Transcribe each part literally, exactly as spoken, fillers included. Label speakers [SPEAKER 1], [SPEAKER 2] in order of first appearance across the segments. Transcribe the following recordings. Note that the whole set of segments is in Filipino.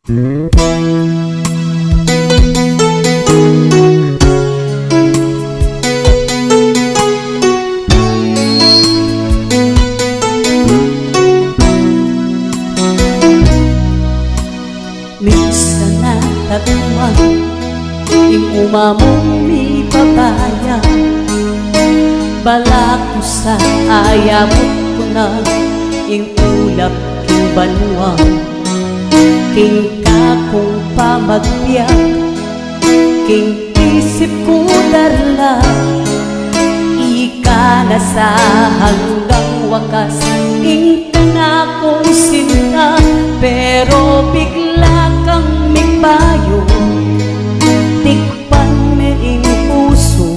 [SPEAKER 1] Minsan natagpuan ing umamong mi babaya, balak ko sa ayamot ko na ing ulap king banwa, king kakong pamagbiyak, king isip ko darla, ika na sa hanggang wakas ing kanakong sinta, pero bigla kang migbayo, tikpan me ing puso,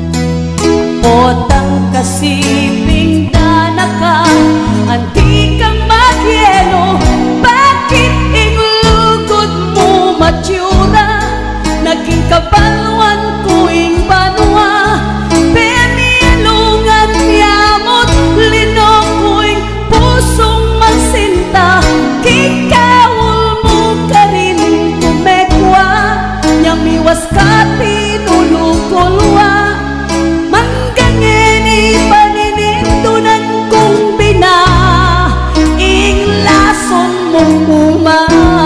[SPEAKER 1] potang kasiping danaka, anti kang magyelo, bakit ing lugod mo matyura, naging kabalwan ko ing banwa, pemilungan yamot, linong ko ing pusong magsinta, kikawol mo ka rin kumekwa, nyamiwas ka tinulukulwa, manggangeni paninindunan kong bina, ing lason mong uma.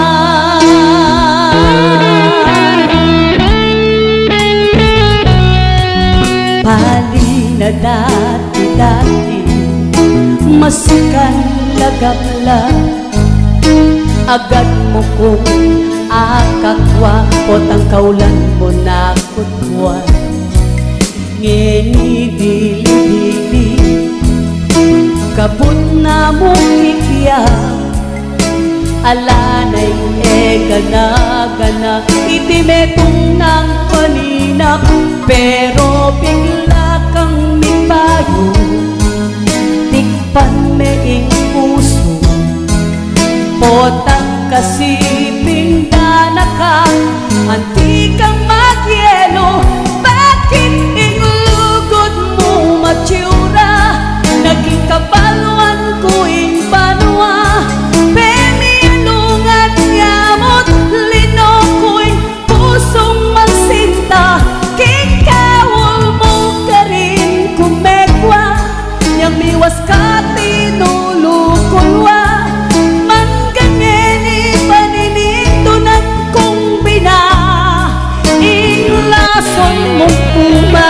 [SPEAKER 1] Pali na dati-dati, masikan lagapla, agad mo kong akakwa, potang kaulan mo na kutwa, ngeni dili-dili, kabut na mong ikiyak, alanay e gana-gana, itimetong ng paninap, pero bigla kang mipayo, tikpan me ing puso, potang kasiping danaka, anti kang magyelo, bakit ing lugod mo matyura, naging kabalwan ko ing banwa, pemilungan yamot, linong ko ing pusong magsinta, kikawol mo ka rin kumekwa, nyamiwas ka tinulukulwa, manggangeni paninindunan kong bina, ing lason mong uma.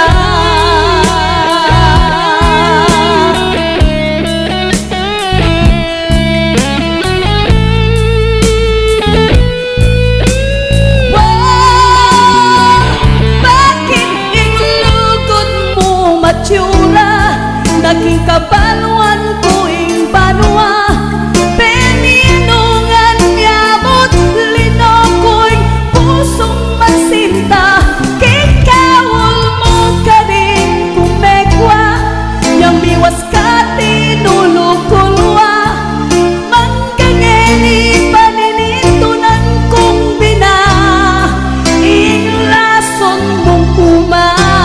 [SPEAKER 1] Naging kabalwan ko ing banwa, peninungan yamot, linong ko ing pusong magsinta, kikawol mo ka rin kumekwa, nyamiwas ka tinulukulwa, manggangeni paninindunan kong bina, ing lason mong uma.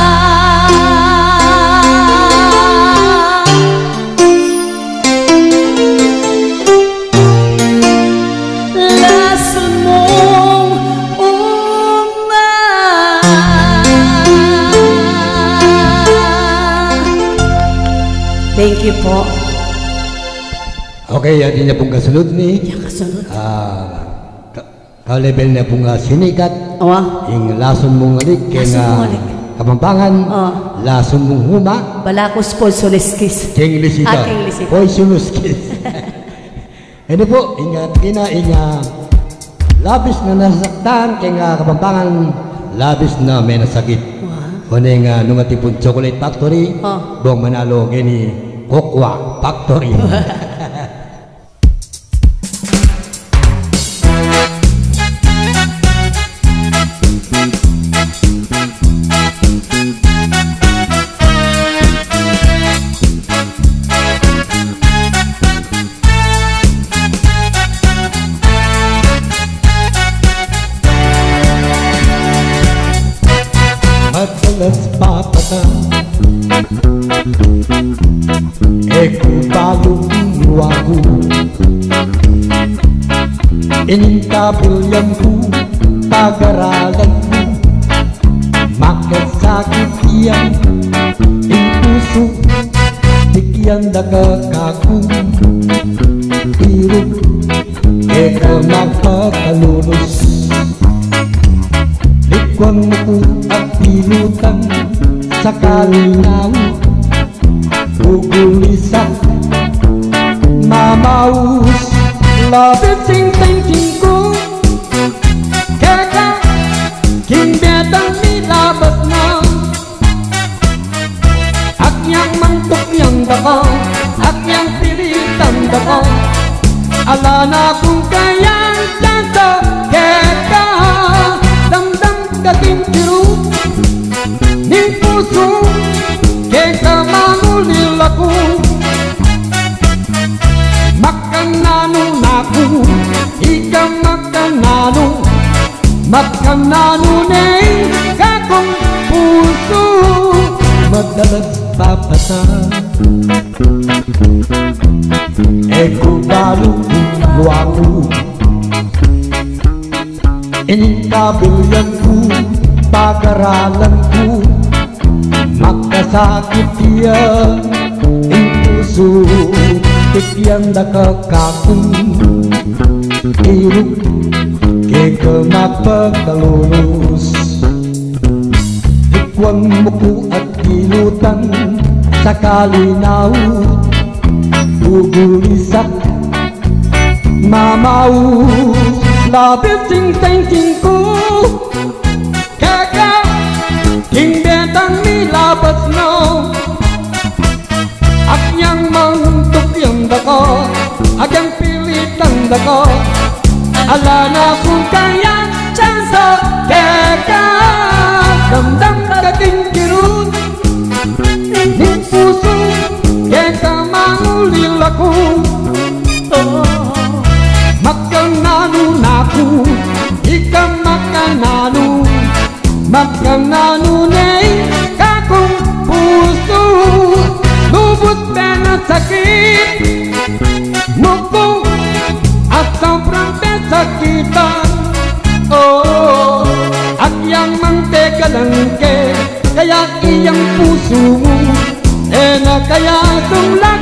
[SPEAKER 1] Thank you po.
[SPEAKER 2] Okay, yan niya pong kasunod ni.
[SPEAKER 1] Yan kasunod.
[SPEAKER 2] Ah, ka-level na pong sinikat.
[SPEAKER 1] Awa.
[SPEAKER 2] Yung lason mong alik.
[SPEAKER 1] Lason mong alik.
[SPEAKER 2] Kapampangan.
[SPEAKER 1] Oh.
[SPEAKER 2] Lason mong huma.
[SPEAKER 1] Balakos po soliskis.
[SPEAKER 2] King Lisita.
[SPEAKER 1] Ah, King Lisita.
[SPEAKER 2] Poisoluskis. Ano po, ingat kina, inga labis na nasaktan, kaya kapampangan labis na may nasakit. Wow. Kuning uh, nung atipong chocolate factory, oh. Buong Manalo, gini Kokwa Factory. Madalas papatang eh kung balong kabilyan ko, pag-aralan ko, makasakit yan ang puso, bigyan na kakakong irog, eka magpakalulos. Likwan mo ko at pinutan sa kalinaw, gugulisak, mamaus, labis sing thinking ko, kaya kimbetang nilabas na, akyang mantok yang dako, akyang pilitang dako, ala na kung kayang santo, kaya damdam kating tiru, ning puso, kaya mangulil ako, makanano naku, ika makanano, makanano neng kakong puso, madalas papasa, eko balu luaku, ining kabilyan ko, pag-aralan ko, makasakit yan ang puso, bigyan na kakakong irog, kaya magpakalulos. Likwan mo ko at pinutan sa kalinaw, gugulisak, mamaus, labis sing thinking ko, kaya kimbetang nilabas na, akyang mantok yang dako, akyang pilitang dako, ala na kung kaya tsansa, kaya damdam kating kirun, ning puso, kaya mangulil ako, makanano naku, ika makanano, makanano neng kakong puso, lubos pena sakit, mukong at sobrang pesakitan, oh, at yang mangteka lang ke, kaya iyang puso mo, eh na kaya sumla